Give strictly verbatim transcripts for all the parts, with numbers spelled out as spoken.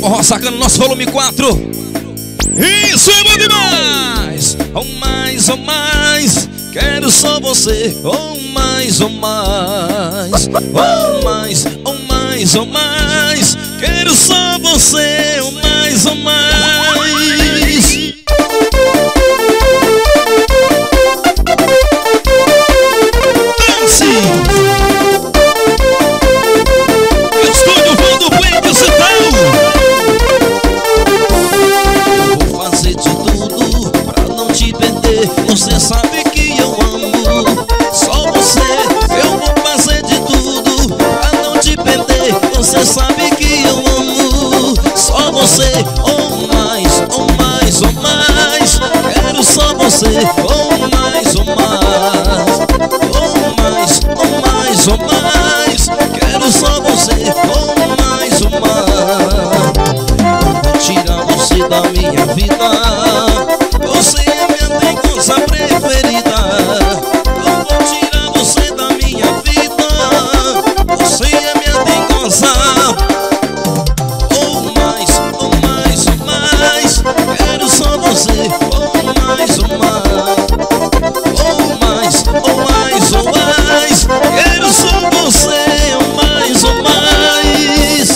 Forró Sacana, nosso volume quatro. Isso é bom demais. Oh mais, oh mais, quero só você. Oh mais, oh mais, oh mais, oh mais, oh mais, quero só você. Oh mais, oh mais. Dance. Estúdio Vando Play do Sertão. Eu vou fazer de tudo pra não te perder. Você sabe que eu amo só você. Eu vou fazer de tudo pra não te perder. Você sabe que eu amo só você. Oh mais, oh mais, oh mais, quero só você. Oh mais, oh mais, oh mais, oh mais, oh mais, quero só você. Oh mais, oh mais, eu vou tirar você da minha vida. Você é minha dengosa preferida. Eu vou tirar você da minha vida. Você é minha dengosa. Oh mais, oh mais, oh mais, quero só você. Oh mais, oh mais, oh mais, oh mais, oh mais, quero só você. Oh mais, oh mais.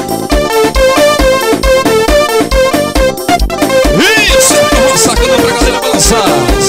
Isso, Forró Sacana pra galera balançar.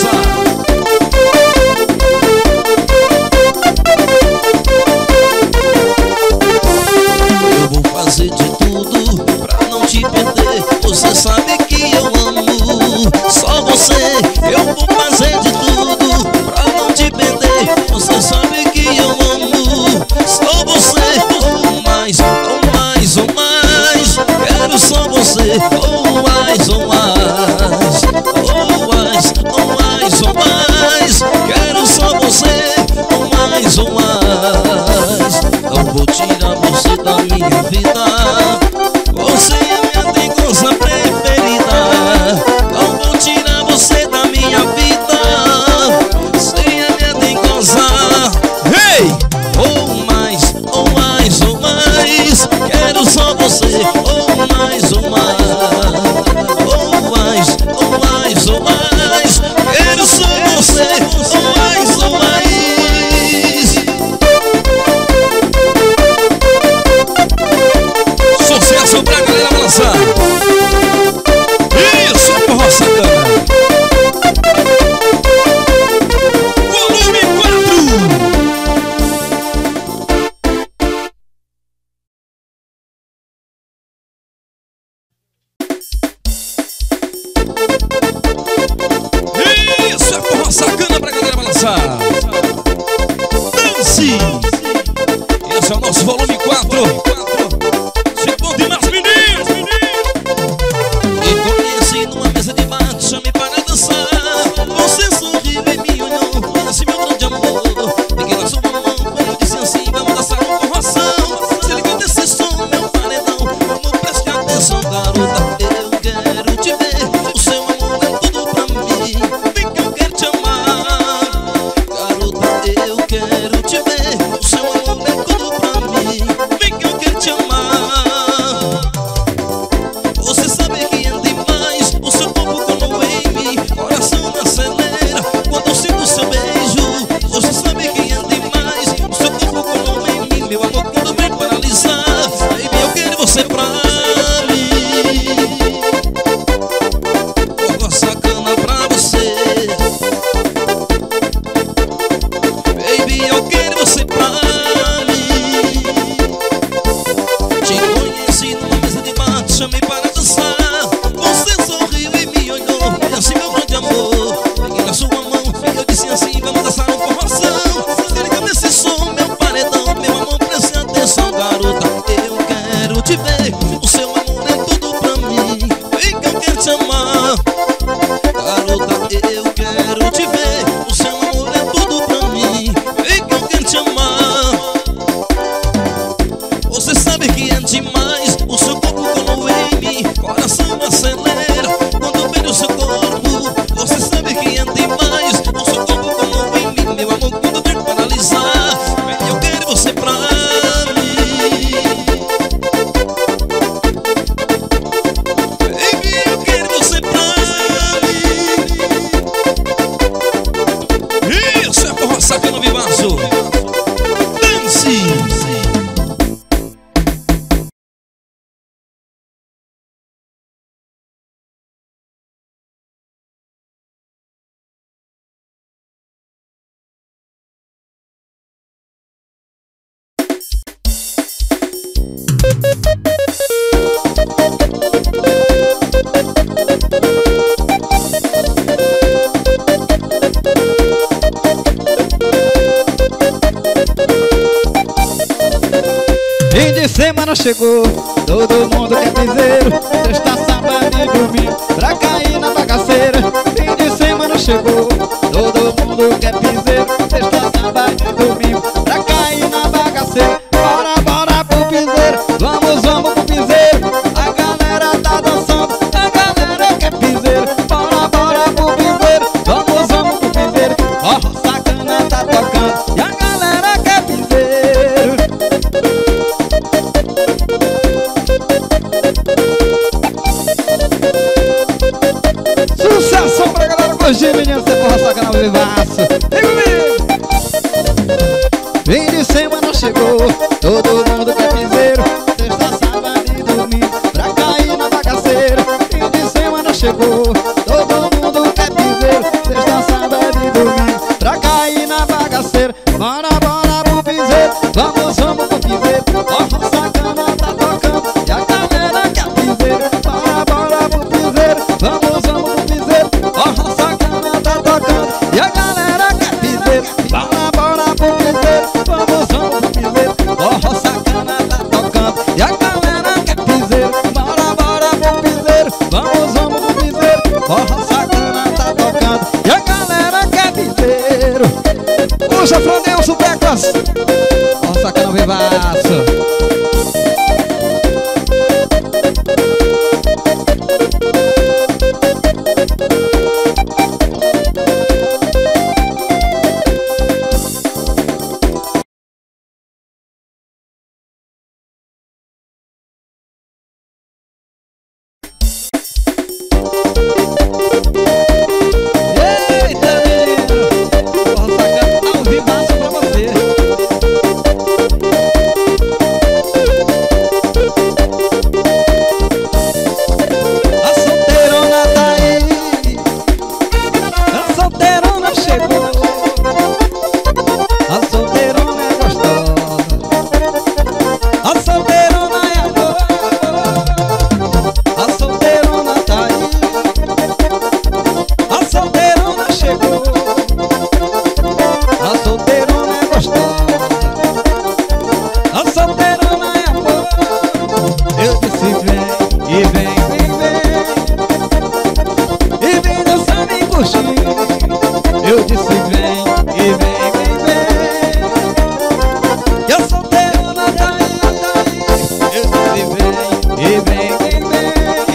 Eu vou fazer de tudo pra não te perder. Você sabe que eu amo só você. Eu vou fazer de tudo pra não te perder. Você sabe que eu amo só você. Oh mais, oh mais, oh mais, quero só você. Oh mais, oh mais, oh mais, oh mais, oh mais, quero só você. Oh mais, oh mais, não vou tirar você da minha vida. Você é minha dengosa preferida. Não vou tirar você da minha vida. Você é minha dengosa. Hey! Oh mais, oh mais, oh mais, quero só você. Oh mais, oh mais, oh mais, oh mais, oh mais, quero só você. Oh mais, oh mais. Sucesso pra galera balançar. Isso, Forró Sacana. Volume quatro. Isso é Forró Sacana pra galera balançar. Dance. Esse é o nosso volume quatro. Se bom demais, meninos, meninos. Me conheci numa mesa de bar, te chamei para dançar. Você sorriu e me olhou, conhece meu grande amor. Peguei na sua mão, eu disse assim, vamos dançar um forroção. Se liga desse som, meu paredão, vamos prestar atenção, garota. Eu quero te ver, o seu amor é tudo pra mim. Vem que eu quero te amar. Garota, eu quero te ver, o seu amor é tudo pra mim. Vem que eu quero te amar. Você sabe que é demais, o seu corpo como em mim, coração me acelera quando eu sinto o seu beijo. Você sabe que é demais, o seu corpo como em mim, meu amor quando vem paralisar. Baby, eu quero você pra mim. Forró Sacana pra você. Baby, eu quero você pra mim. Te conheci numa mesa de bar, te chamei para dançar. Você sorriu e me olhou, conhece meu grande amor. Peguei na sua mão, eu disse assim, vamos dançar um forroção. Se liga nesse som, meu paredão, meu amor, preste atenção, garota. Eu quero te ver, o seu amor é tudo pra mim. Vem que eu quero te amar. Garota, eu quero te ver, o seu amor é tudo pra mim. Vem que eu quero te amar. Você sabe que é demais, o seu corpo como em mim, coração acelera quando vejo o seu corpo. Você sabe que é demais, o seu corpo como em mim, meu amor quando vem paralisar. Eu quero você pra mim. Fim de semana chegou, todo mundo quer piseiro. Sexta, sábado e domingo pra cair na bagaceira. Fim de semana chegou, todo mundo quer piseiro. Sexta, sábado e domingo pra cair na bagaceira. Bora, bora pro piseiro, vamos, vamos pro piseiro. A galera tá dançando, a galera quer piseiro. Bora, bora pro piseiro, vamos, vamos pro piseiro. Ó, sacana tá tocando e a galera quer piseiro. Sucesso pra galera curtir, menino, você porra sacana ao vivaço. Vem comigo! Fim de semana chegou, todo mundo quer piseiro. Sexta, sábado e domingo pra cair na bagaceira. Fim de semana chegou, todo mundo quer piseiro. Sexta, sábado e domingo pra cair na bagaceira. Bora, bora pro piseiro, vamos, vamos pro piseiro. Ó, sacana tá tocando e a galera quer piseiro. Bora, bora pro piseiro, vamos, vamos pro piseiro. Ó, sacana tá tocando e a galera quer piseiro. Bora, bora pro piseiro, vamos, vamos pro piseiro. Ó, sacana tá tocando e a galera quer piseiro. Bora, bora pro piseiro, vamos, vamos pro piseiro. Ó, sacana tá tocando e a galera quer piseiro. Puxa, Frandelso Teclas. Ó, sacana ao vivaço. Eita, menino! Ó, sacana ao vivaço pra você. A solteirona tá aí, a solteirona chegou. A solteirona é gostosa, a solteirona é amor. A solteirona tá aí, a solteirona chegou. A solteirona é gostosa, a solteirona é amor. Eu disse vem, e vem, vem, vem, e vem dançar, vem curtir. Eu disse vem, e vem, vem, vem, que a solteirona tá aí, tá aí. Eu disse vem, e vem, vem, vem,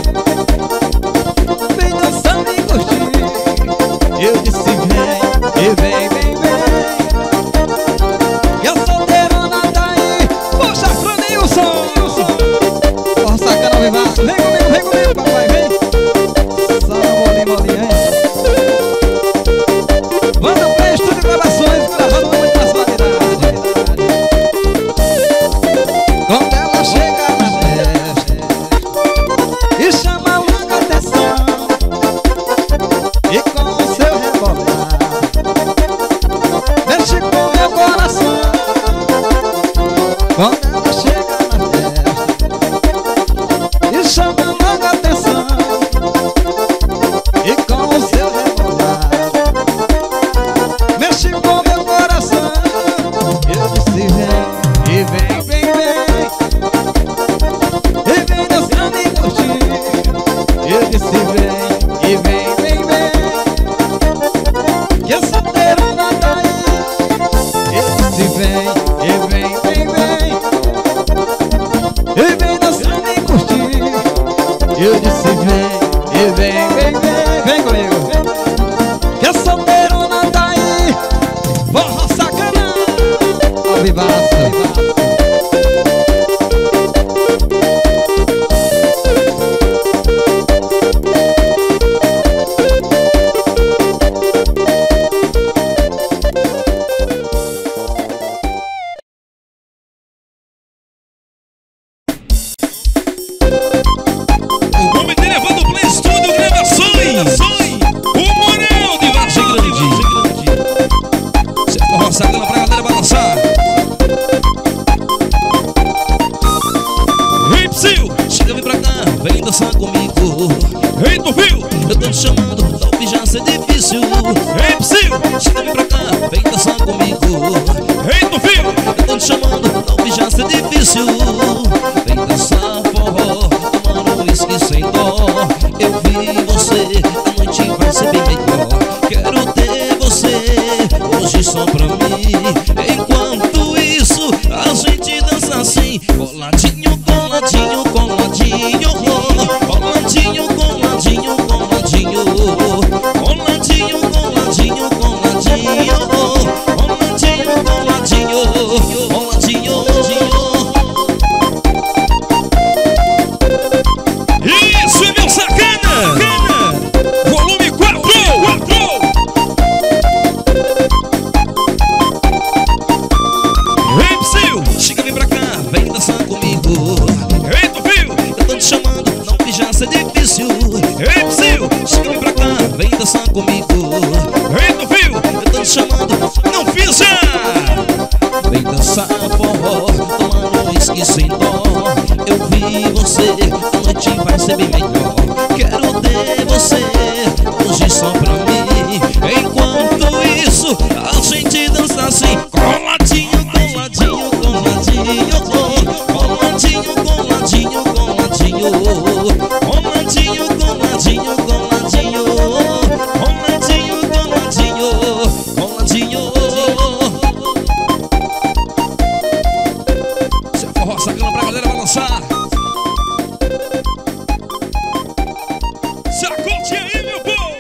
vem dançar, vem curtir. Eu disse vem, e vem, vem, vem, que a solteirona tá aí. Puxa, Franilson! Ó, sacana ao vivaço. Vem comigo, vem comigo, papai, vem. Só um bolinho, bolinho, hein? Manda pra estúdio gravações, gravando com muita qualidade. Quando ela chega na festa e chama logo a atenção, e com o seu rebolar mexe com meu coração. Quando ela chega na festa e chama logo a atenção, e com o seu rebolar mexe com meu coração. Eu disse vem, e vem, vem, vem, e vem dançar, vem curtir. Eu disse vem, e vem, vem, vem, que a solteirona tá aí. Eu disse vem, e vem, vem, vem, tu viu? Eu tô te chamando, não ouvi já ser difícil. Ei, Psyu, chega vem pra cá, vem dançar comigo. Ei, tu viu? Eu tô te chamando, não ouvi já ser difícil. Vem dançar forró, tomando uísque sem dó. Eu vi você, a noite vai ser bem melhor. Quero ter você, hoje só pra mim. Enquanto isso, a gente dança assim. Coladinho, coladinho, coladinho. Coladinho, coladinho, coladinho. Coladinho, coladinho, coladinho. Coladinho, coladinho, coladinho. Isso é meu sacana! Volume quatro! Ei, Psyu, chega, vem pra cá, vem dançar comigo. Ei, tu viu? Eu tô te chamando, não que já ser difícil. Ei, Psyu, chega, vem pra cá, vem dançar comigo. Ei, tu viu? Eu tô te chamando, não fiz já. Vem dançar forró, tomando uísque sem dó. Eu vi você, a noite vai ser bem melhor. Quero ter você, hoje só pra mim. Enquanto isso, a gente dança assim. Coladinho, coladinho, coladinho. Coladinho, coladinho, coladinho. Coladinho, coladinho, coladinho. Coladinho, coladinho, coladinho. Seu forró sacana pra galera balançar. Sacote aí, meu povo!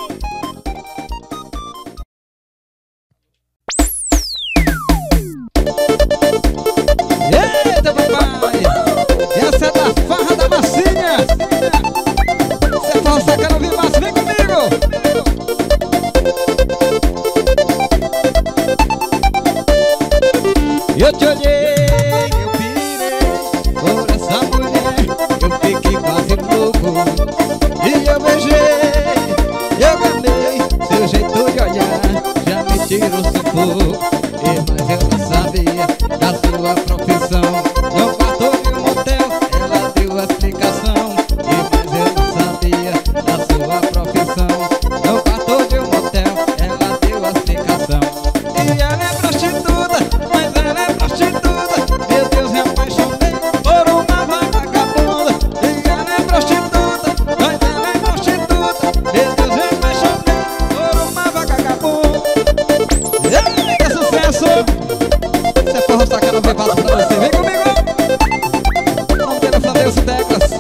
Eita, papai! Essa é da farra da massinha! Se é forró sacana, ouvir massa, vem comigo! Eu te olhei, eu pirei por essa mulher, eu fiquei quase louco. E eu beijei, eu amei seu jeito de olhar, já me tirou sufoco. E mas eu não sabia da sua profissão. No quarto de um motel, ela deu a explicação. E mas eu não sabia da sua profissão. No quarto de um motel, ela deu a explicação. E ela é prostituta, mas ela é prostituta. Meu Deus, me apaixonei por uma vagabunda. E ela é prostituta, mas ela é prostituta. Meu Deus, me apaixonei por uma vagabunda. É sucesso! Se é forró sacana, vem passar pra você. Vem comigo! Não quero fazer os teclas.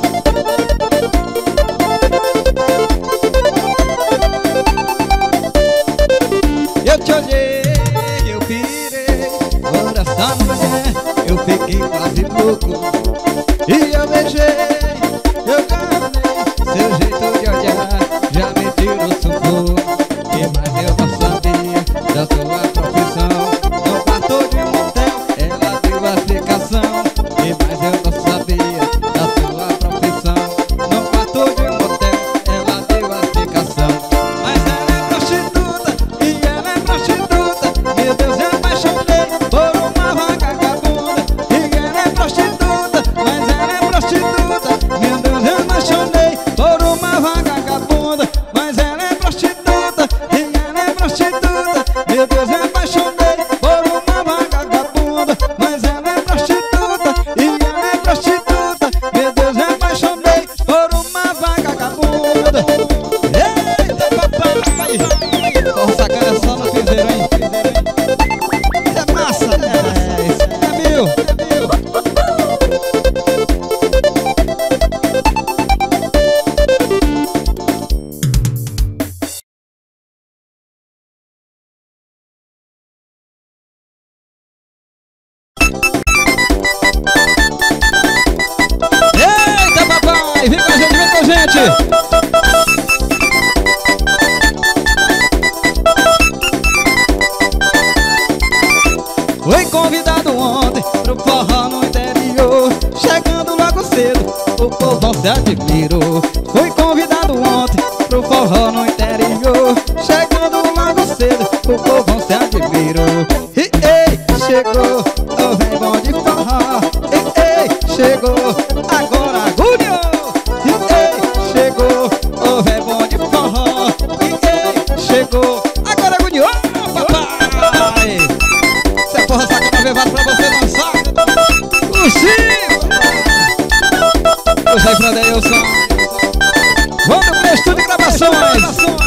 Eu te olhei, eu pirei por essa mulher, eu fiquei quase louco. E eu beijei, eu ganhei seu jeito de olhar, já me tirou sufoco. E mas eu não sabia da sua profissão. No quarto de um motel, ela deu a explicação. E mas eu não sabia da sua profissão. No quarto de um motel, ela deu a explicação. Mas ela é prostituta, e ela é prostituta. Meu Deus, eu apaixonei por uma vagabunda. E ela é prostituta, mas ela é prostituta. Meu Deus, eu apaixonei por uma vagabunda. Mas ela é prostituta, e ela é prostituta. Meu Deus, eu apaixonei por uma vagabunda. Mas ela é prostituta, e ela é prostituta. Meu Deus, eu apaixonei por uma vagabunda. Eita, papai! Forró sacana só no piseiro, hein? É massa! É, isso é mil! É mil! Eita, papai! Vem com a gente, vem com a gente! Fui convidado ontem pro forró no interior. Chegando logo cedo, o povão se admirou. Fui convidado ontem pro forró no interior. Chegando logo cedo, o povão se admirou. E ei, chegou, o vem bom de forró. E ei, chegou, agora agulhou. E ei, chegou, o aí pra Deilson. Vamos pro estúdio de gravações.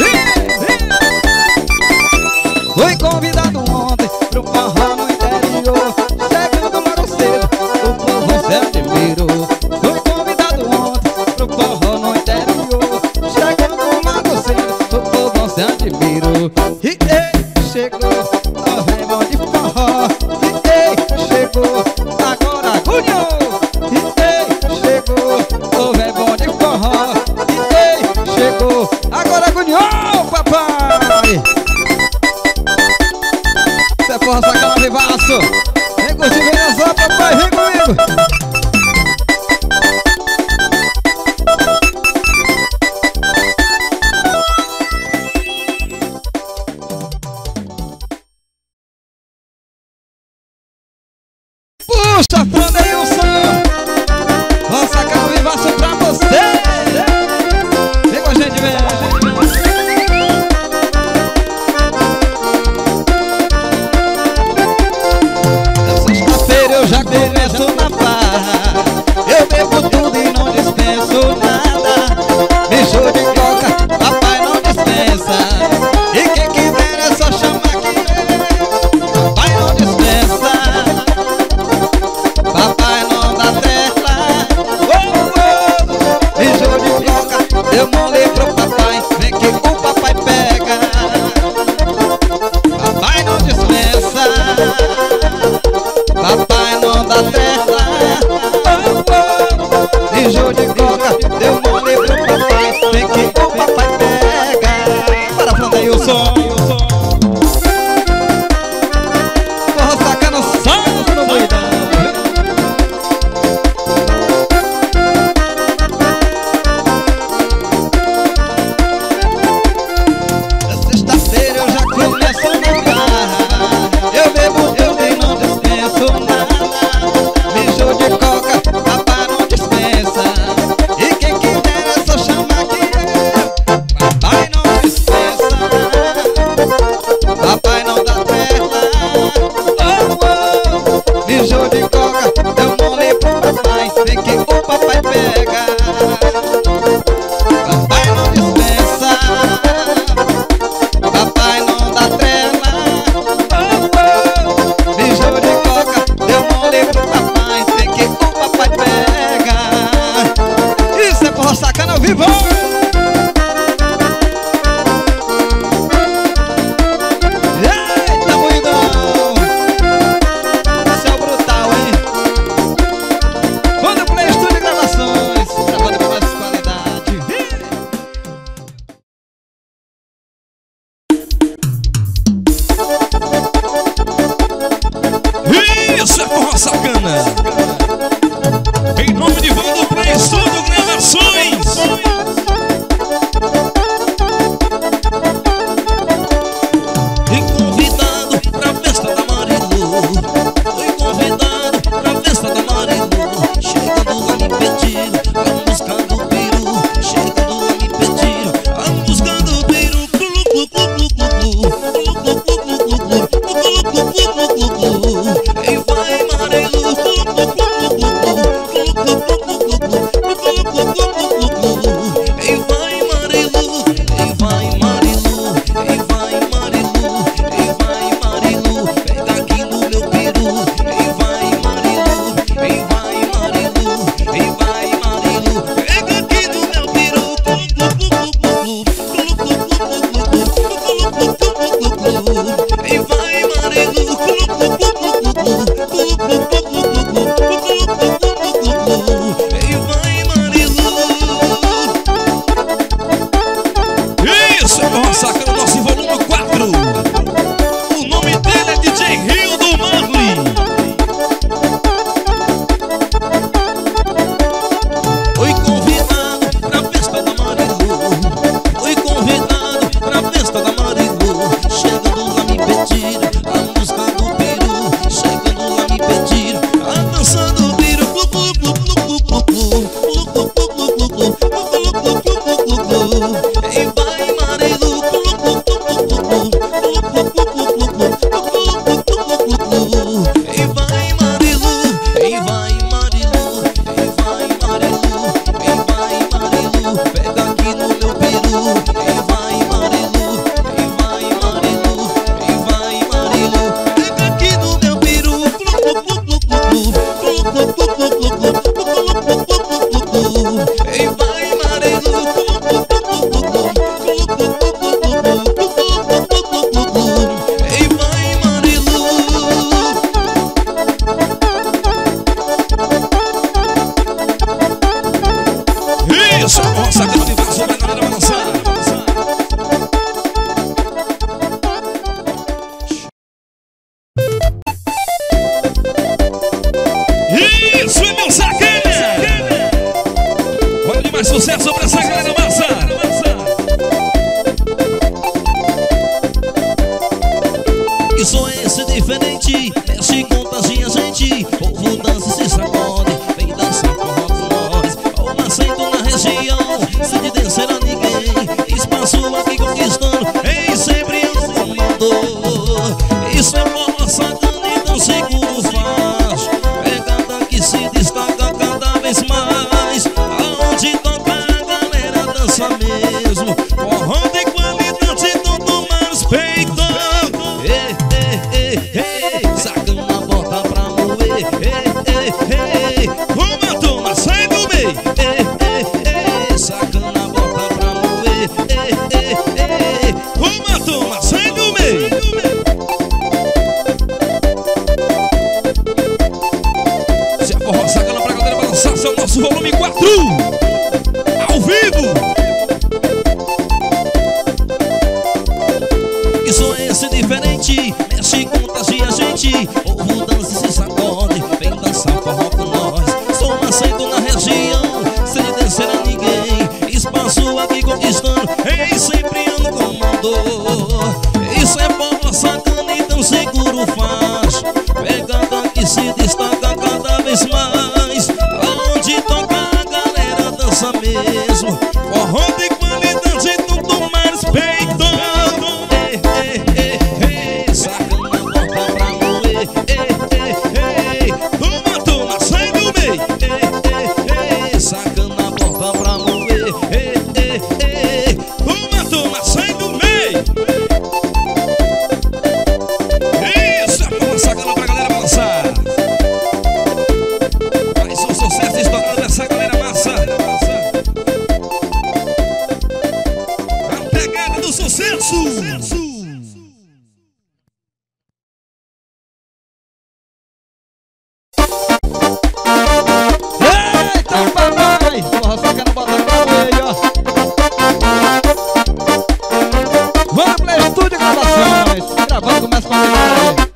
Fui convidado ontem pro forró no interior. Chegando logo cedo, o povo se admirou. Fui convidado ontem pro forró no interior. Chegando logo cedo, o povo se admirou. E ei, chegou, ó vem bom de forró. E ei, chegou, agora agulhou. E ei, chegou, ó vem bom de forró. E ei, chegou, agora agulhou, papai. Você porra, sacana vivaço. Vem curtir, vem dançar, papai, vem comigo. Puxa, Deilson. Ó, sacana vivaço pra você. Vem com a gente, vem. Eu já começo na farra. Eu bebo tudo e não dispenso nada. Bicho de coca, papai não dispensa. E quem quiser é só chamar que papai não dispensa. Esse é o nosso volume quatro, ao vivo. Que som é esse diferente? Mexe, contagia a gente. Povo dança e se sacode, vem dançar forró com nós. Sou um aceito na região, sem descer a ninguém. Espaço aqui conquistando, ei, sempre ando com mandor. Isso é povo sacana, então seguro faz. Pegada que se destaca cada vez mais. Aonde toca a galera dança mesmo. Forró de qualidade, tudo mais peitando. Ei, ei, ei, ei, sacana bota pra moer. Ei, ei, ei, toma, toma, sai do meio. Ei, ei, ei, sacana bota pra moer. Ei, ei, ei, toma, toma, sai do meio. Isso é pra sacana pra galera balançar. Faz um sucesso estourando essa galera massa. A pegada do sucesso. Eita, papai! Porra, sacana botando pra meio, ó. Vamos pro estúdio gravações. Gravando, começa com a galera.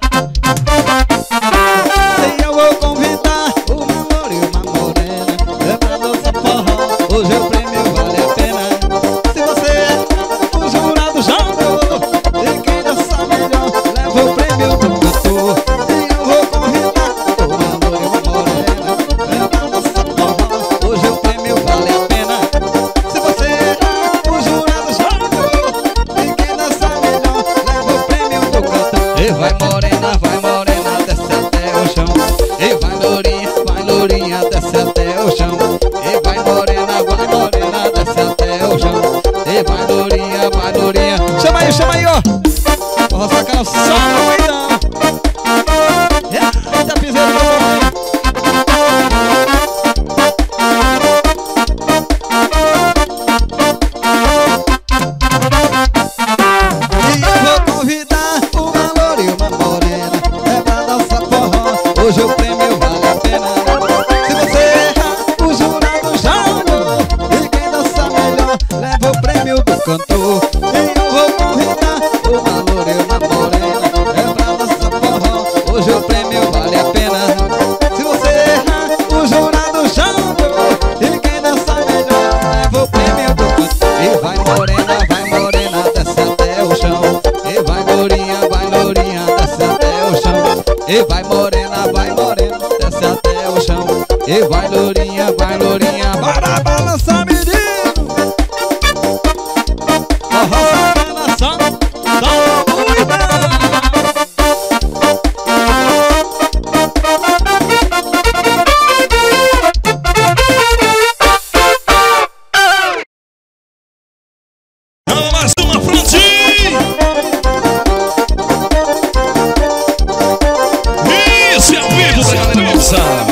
E eu vou convidar o namoro e uma morena. É pra dançar forró, hoje o prêmio vale a pena. Se você é o jurado já ganhou, e quem dançar melhor leva o prêmio do cantor. E eu vou convidar o namoro e uma morena. É pra dançar forró, hoje o prêmio vale a pena. Se você é o jurado já ganhou, e quem dançar melhor leva o prêmio do cantor. E vai morena, vai morena, desce até o chão. E vai lourinha, vai lourinha, desce até o chão. E vai morena, vai morena, desce até o chão. E vai lourinha, vai lourinha. Chama aí, chama aí, ó. Porra, sacana, só no meidão. Eita, piseiro do homem. E eu vou convidar uma loura e uma morena. É pra dançar forró, hoje o prêmio vale a pena. Se você errar, o jurado já ganhou, e quem dançar melhor leva o prêmio do cantor. E eu vou convidar uma loura e uma morena. É pra dançar forró, hoje o prêmio vale a pena. Se você errar, o jurado já ganhou, e quem dançar melhor leva o prêmio do cantor. E vai morena, vai morena, desce até o chão. E vai lourinha, vai lourinha, desce até o chão. E vai morena, vai morena, desce até o chão. E vai lourinha, vai lourinha, bora balançar, menino. Forró sacana, só, só muita. Vamos mais uma frente. Isso é ao vivo pra galera balançar.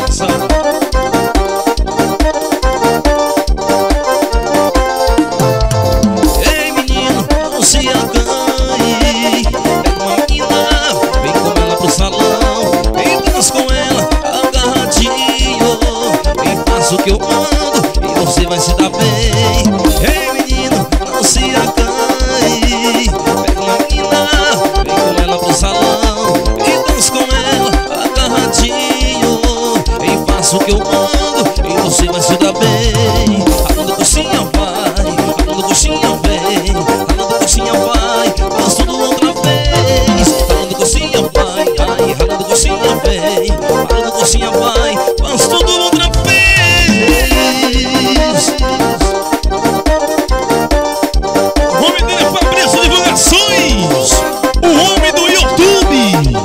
Ei, menino, não se acanhe. Pega uma menina, vem com ela pro salão. E dança com ela, agarradinho. E faça o que eu mando, e você vai se dar bem. Ei, menino, não se acanhe. Pega uma menina, vem com ela pro salão. E dança com ela, agarradinho. E faça o que eu mando, e você vai se dar bem. Alô, coxinha vai, alô, coxinha vem. Alô, coxinha vai, faz tudo outra vez. Alô, coxinha vai, ai, alô, coxinha vem. Alô, coxinha vai, faz tudo outra vez. O nome dele é Fabrício Divulgações, o homem do YouTube.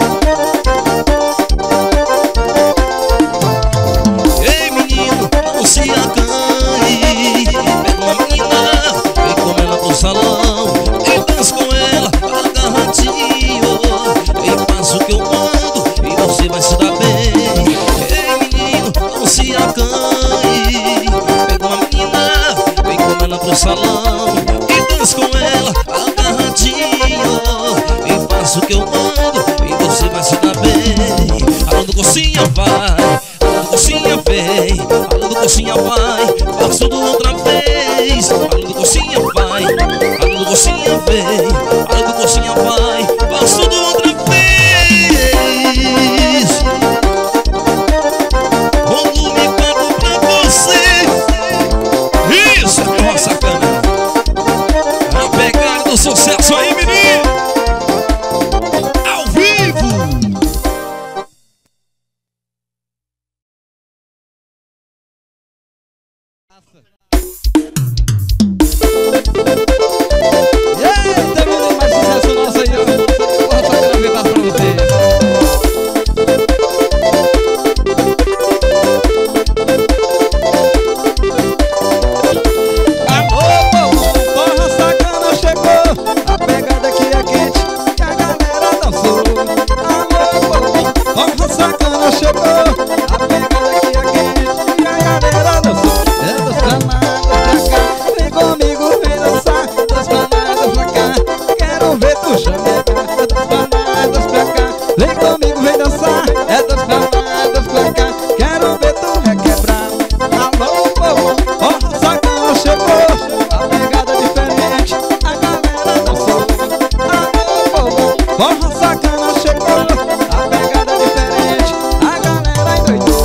Ei, menino, não se acanhe. Pega uma menina, vem com ela pro salão. E dança com ela, agarradinho. E faça o que eu mando, e você vai se dar bem. Ei, menino, não se acanhe. Pega uma menina, vem com ela pro salão. E dança com ela, agarradinho. E faça o que eu mando, e você vai se dar bem. Alô, do coxinha vai, alô, do coxinha vem. Alô, do coxinha vai, faz tudo outra vez. Fala do coxinha vai, fala do coxinha vem. Fala do coxinha vai, faz tudo outra vez. Volume caro pra você. Isso, ó, sacana. A pegada do sucesso aí, menino. Ao vivo. Eita, menino, mais sucesso nosso aí, ó. Porra, só quero ver mais pra vocês. Alô, povo, porra sacana chegou. A pegada aqui é quente e a galera dançou. Alô, povo, porra sacana chegou. A pegada aqui é quente e a galera dançou. É dos planados pra cá, vem comigo, vem dançar. Dos planados pra cá, quero ver tu chamegar. É dos planados pra cá, vem comigo, vem dançar. É dos planados pra cá, quero ver tu requebrar. Alô, povo, porra sacana chegou. A pegada diferente, a galera dançou. Alô, povo, porra sacana chegou. A pegada diferente, a galera endoidou.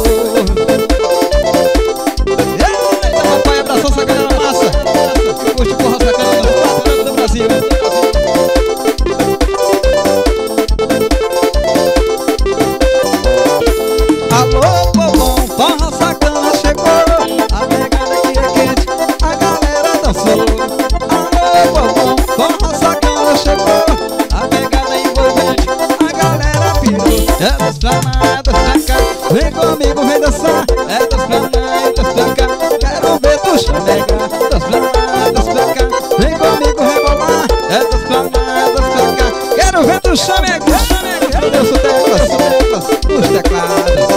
Eita, papai, abraçou essa galera massa. Que curte porra sacana nos quatro cantos do Brasil. Alô, povão, porra sacana chegou. A pegada aqui é quente, a galera dançou. Alô, povão, porra sacana chegou. A pegada envolvente, a galera pirou. É dos planados pra cá, vem comigo, vem dançar. É dos planados pra cá, quero ver tu chamegar. Dos planados pra cá, vem comigo rebolar. É dos planados pra cá, quero ver tu chamegar. Quero ver os teclas, teclas, os teclados.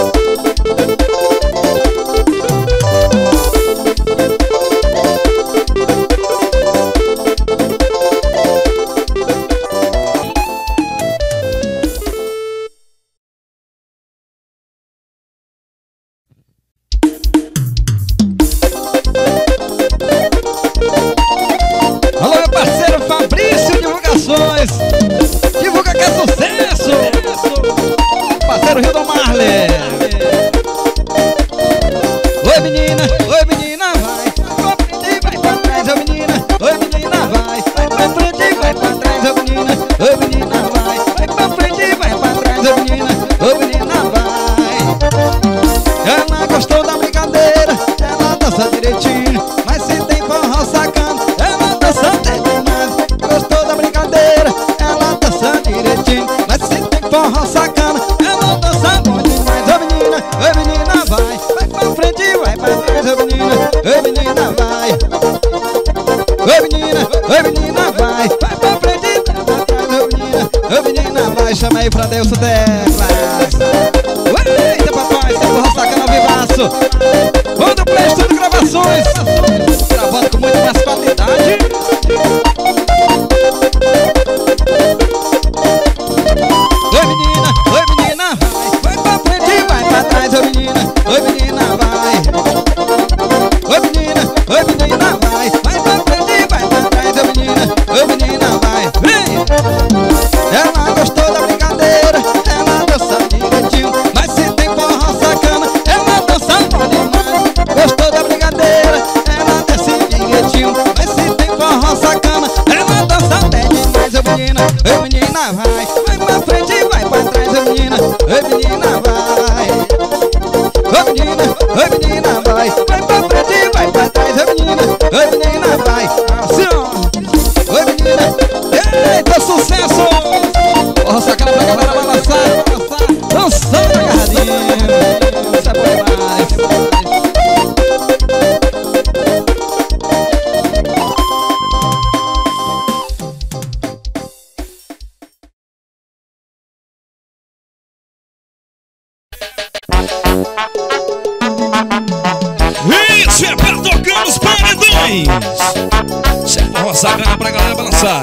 Alô, meu parceiro Fabrício Divulgações. Divulga que é sucesso. Parceiro Rio do Marley. Oi, menina, oi, menina, vai. Vai pra frente e vai pra trás, ô menina. Oi, menina, vai. Vai pra frente e vai pra trás, ô menina. Oi, menina, vai. Vai pra frente e vai pra trás, ô menina. Oi, menina, vai. Ela gostou da brincadeira, ela dança direitinho. Mas se tem forró sacana, ela dança até demais. Gostou da brincadeira, ela dança direitinho. Mas se tem forró sacana, ela dança bom demais. Ô menina, ô menina, vai. Vai pra frente e vai pra trás, ô menina. Ô menina, vai. Ô menina, ô menina, vai. Vai pra frente e vai pra trás, ô menina. Ô menina, vai. Chama aí pra Deus o Teclas. Eita, papai, essa porra sacana ao vivaço. Manda o Play Estúdio Gravações. Gravando com muito mais qualidade. Oi, menina, oi, menina, vai. Vai pra frente e vai pra trás, ô menina. Oi, menina, vai. Oi, menina, oi, menina, vai. Vai pra frente e vai pra trás, ô menina. Oi, menina, vai. Vem! Ela gostou da brincadeira, ela dança direitinho. Mas se tem forró sacana, ela dança bom demais. Gostou da brincadeira, ela desce direitinho. Mas se tem forró sacana, ela dança até demais, ô menina. Oi, menina, vai. Vai pra frente e vai pra trás, ô menina. Oi, menina, vai. Oi, menina, oi, menina, vai. Vai pra frente e vai pra trás, ô menina. Oi, menina, vai. Assim, ó. Oi, menina. Eita, sucesso! Porra, sacana pra galera balançar, dançando agarradinho. Isso é bom demais. Isso é pra tocar os paredões. Isso é forró sacana pra galera balançar.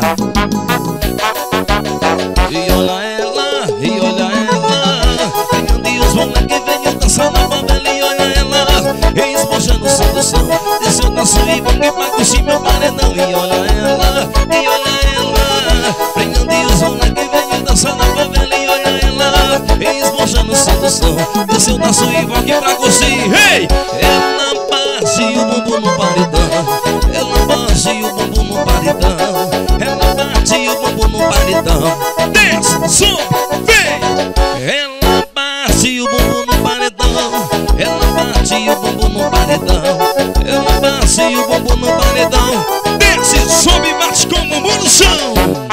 E olha ela, e olha ela. Vem os moleques, vem dançando na favela. E olha ela, esbanjando sedução. Desceu da suíba que pra curtir meu paredão. E olha ela, e olha ela, pregando e usando que veio dançar na favela. E olha ela, esbanjando sedução. Desceu da suíba que pra curtir. Hey! Ela bate o bumbum no paredão. Ela bate o bumbum no paredão. Ela bate o bumbum no paredão. Desce, sobe, vem! Ela bate o bumbum no paredão. Ela bate o bumbum no paredão. Ela bate o bumbum no paredão. Desce, sobe, bate com o bumbum no chão.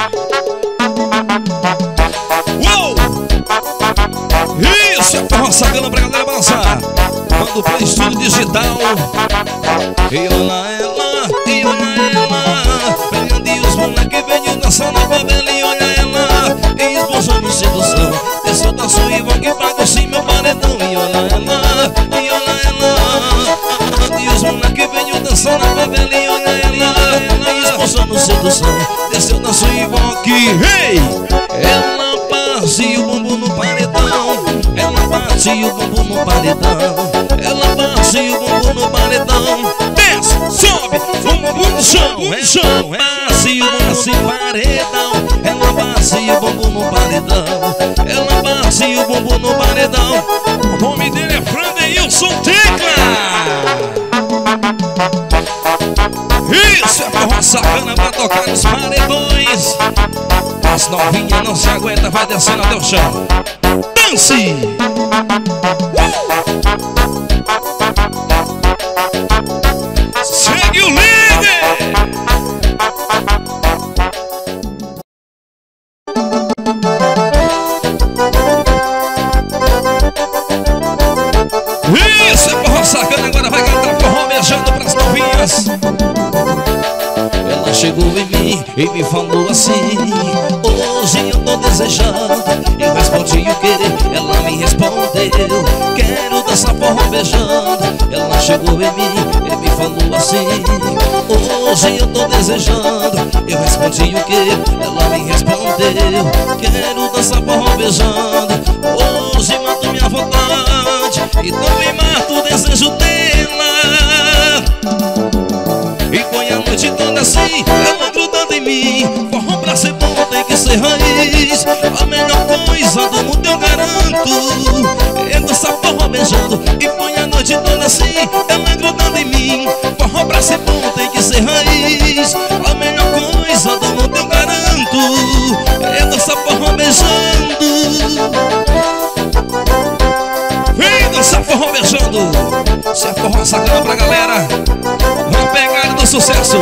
Uou! Isso é forró sacana pra galera balançar. Quando play estúdio digital. E olha ela, e olha ela, pegando e os moleque veio dançar na favela. E olha ela, esbanjando sedução. Desceu da suíba que pra curtir meu paredão. E olha ela, e olha ela, e os moleque veio dançar na favela. E olha ela, esbanjando sedução. Desceu da suíba que, hey! Ela bate o bumbum no paredão. Ela bate o bumbum no paredão. Ela bate o bumbum no paredão. Desce, sobe, o bumbum no chão, no chão. Bate o bumbum no paredão. Ela bate o bumbum no paredão. Ela bate o bumbum no paredão. O nome dele é Frandeilson Tecla. Isso é forró sacana pra tocar nos paredões. As novinhas não se aguentam, vai descendo até o chão. Dance! Segue o líder! Isso é forró sacana, agora vai cantar forró beijando pras novinhas. Ela chegou em mim e me falou assim: hoje eu tô desejando. Eu respondi o que? Ela me respondeu: quero dançar forró beijando. Ela chegou em mim e me falou assim: hoje eu tô desejando. Eu respondi o que? Ela me respondeu: quero dançar forró beijando. Hoje mato minha vontade e também mato o desejo dela. E põe a noite toda assim, ela grudando em mim. Forró pra ser bom tem que ser raiz. A melhor coisa do mundo eu garanto é dançar forró beijando. E põe a noite toda assim, ela grudando em mim. Forró pra ser bom tem que ser raiz. A melhor coisa do mundo eu garanto é dançar forró beijando. Vem dançar forró beijando. Se é forró sacana pra galera, uma pegada do sucesso.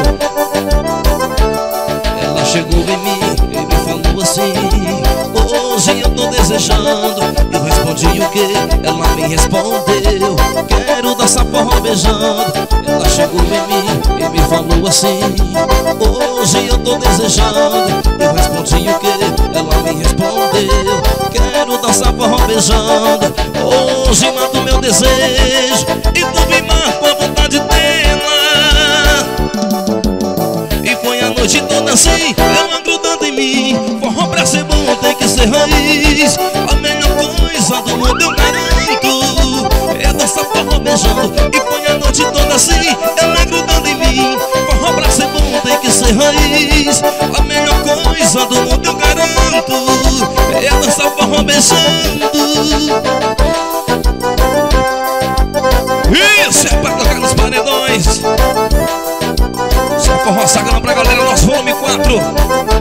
Ela chegou em mim e me falou assim: hoje eu tô desejando. Eu respondi o que? Ela me respondeu: quero dançar forró beijando. Ela chegou em mim e me falou assim: hoje eu tô desejando. Eu respondi o que? Ela me respondeu: quero dançar forró beijando. Hoje mato meu desejo e também mato a vontade dela. E põe a noite toda assim, ela grudando em mim. Forró pra ser bom tem que ser raiz. A melhor coisa do mundo eu garanto é dançar forró beijando. E põe a noite toda assim, ela grudando em mim. Forró pra ser bom tem que ser raiz. A melhor coisa do mundo eu garanto é dançar forró beijando. Isso é pra tocar nos paredões. Só forró sacana pra galera, nosso volume quatro.